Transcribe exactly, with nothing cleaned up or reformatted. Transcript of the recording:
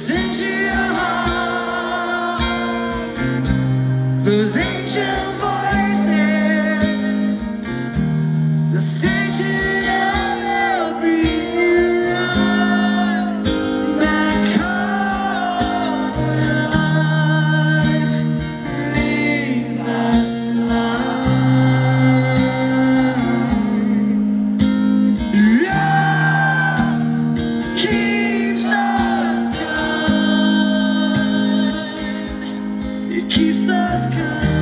Listen to your heart, those angel voices, the certain they'll bring you right back home where life leaves us blind. Love keeps us kind, it keeps us kind.